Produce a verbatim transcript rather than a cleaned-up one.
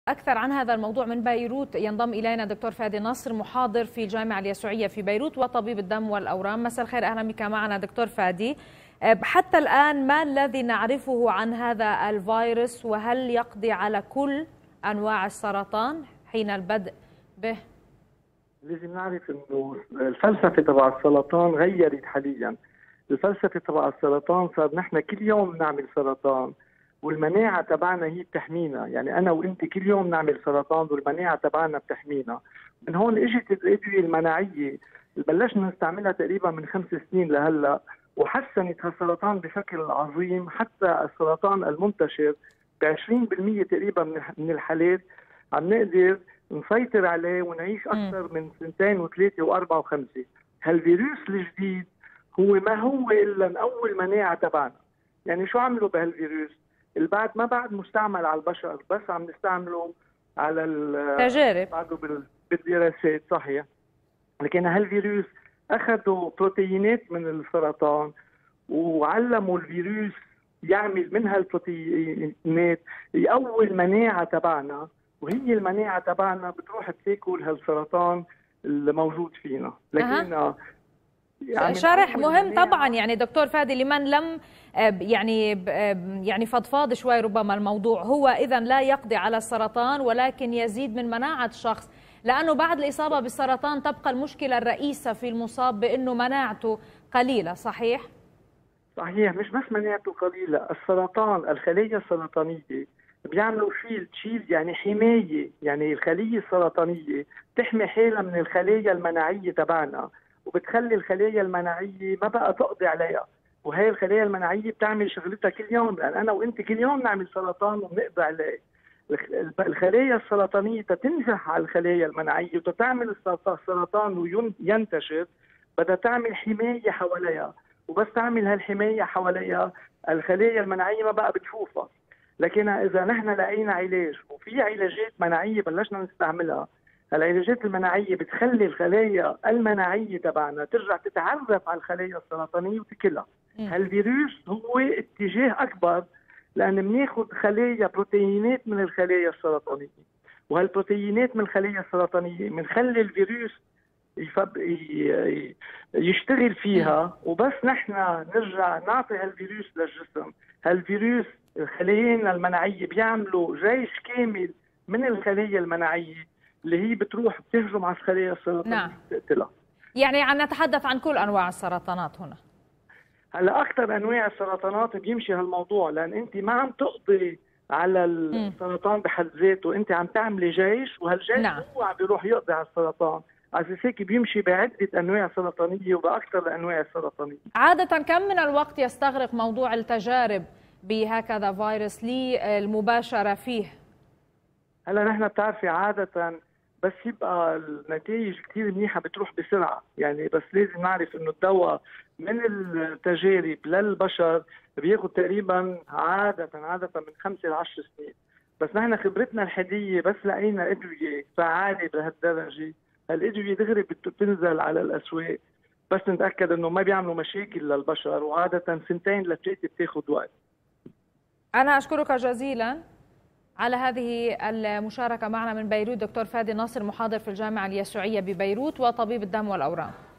أكثر عن هذا الموضوع من بيروت ينضم إلينا دكتور فادي نصر، محاضر في الجامعة اليسوعية في بيروت وطبيب الدم والأورام. مساء الخير، أهلا بك معنا دكتور فادي. حتى الآن ما الذي نعرفه عن هذا الفيروس، وهل يقضي على كل أنواع السرطان حين البدء به؟ لازم نعرف انه الفلسفه تبع السرطان غيرت حاليا. الفلسفه تبع السرطان صار نحن كل يوم نعمل سرطان والمناعه تبعنا هي بتحمينا، يعني انا وانت كل يوم نعمل سرطان والمناعه تبعنا بتحمينا. من هون اجت الادويه المناعيه اللي بلشنا نستعملها تقريبا من خمس سنين لهلا، وحسنت هالسرطان بشكل عظيم، حتى السرطان المنتشر ب عشرين بالمئة تقريبا من الحالات عم نقدر نسيطر عليه ونعيش اكثر من سنتين وثلاثه واربعه وخمسه. هالفيروس الجديد هو ما هو الا نقوي المناعه تبعنا. يعني شو عملوا بهالفيروس؟ اللي بعد ما بعد مستعمل على البشر، بس عم نستعمله على التجارب بعده بالدراسات. صحيح، لكن هالفيروس اخذوا بروتينات من السرطان وعلموا الفيروس يعمل من هالبروتينات يقوي المناعه تبعنا، وهي المناعه تبعنا بتروح تاكل هالسرطان اللي موجود فينا. لكن أه. يعني شرح مهم طبعا يعني دكتور فادي لمن لم يعني يعني فضفاض شوي ربما الموضوع. هو اذا لا يقضي على السرطان ولكن يزيد من مناعه الشخص، لانه بعد الاصابه بالسرطان تبقى المشكله الرئيسه في المصاب بانه مناعته قليله. صحيح؟ صحيح، مش بس مناعته قليله، السرطان الخلايا السرطانيه بيعملوا شيلد، شيلد يعني حمايه، يعني الخليه السرطانيه تحمي حالها من الخلايا المناعيه تبعنا، وبتخلي الخلايا المناعيه ما بقى تقضي عليها. وهي الخلايا المناعيه بتعمل شغلتها كل يوم، لان انا وانت كل يوم نعمل سرطان وبنقضي عليه. الخلايا السرطانيه تنزح على الخلايا المناعيه وتعمل السرطان وينتشر، بدها تعمل حمايه حواليها، وبس تعمل هالحمايه حواليها الخلايا المناعيه ما بقى بتشوفها. لكن اذا نحن لقينا علاج وفي علاجات مناعيه بلشنا نستعملها، العلاجات المناعيه بتخلي الخلايا المناعيه تبعنا ترجع تتعرف على الخلايا السرطانيه وتكلها. هالفيروس هو اتجاه اكبر، لان بناخذ خلايا بروتينات من الخلايا السرطانيه، وهالبروتينات من الخلايا السرطانيه بنخلي الفيروس يفب... يشتغل فيها، وبس نحن نرجع نعطي هالفيروس للجسم. هالفيروس الخلايا المناعيه بيعملوا جيش كامل من الخلايا المناعيه اللي هي بتروح بتهجم على الخلايا السرطانيه. نعم. بتقتلها. يعني عم نتحدث عن كل انواع السرطانات هنا. هلا اكثر انواع السرطانات بيمشي هالموضوع، لان انت ما عم تقضي على السرطان بحد ذاته، انت عم تعملي جيش، وهالجيش نعم. هو عم بيروح يقضي على السرطان. على اساس هيك بيمشي بعده انواع سرطانيه وباكثر الانواع السرطانيه. عاده كم من الوقت يستغرق موضوع التجارب بهكذا فيروس للمباشره فيه؟ هلا نحن بتعرفي عاده بس يبقى النتائج كثير منيحه بتروح بسرعه، يعني بس لازم نعرف انه الدواء من التجارب للبشر بياخذ تقريبا عاده عاده من خمسه لعشر سنين. بس نحن خبرتنا الحديه بس لقينا ادويه فعاله بهالدرجه، هالادويه دغري بتنزل على الاسواق، بس نتاكد انه ما بيعملوا مشاكل للبشر، وعاده سنتين لثلاثه بتاخذ وقت. انا اشكرك جزيلا على هذه المشاركة معنا من بيروت دكتور فادي نصر، محاضر في الجامعة اليسوعية ببيروت وطبيب الدم والأورام.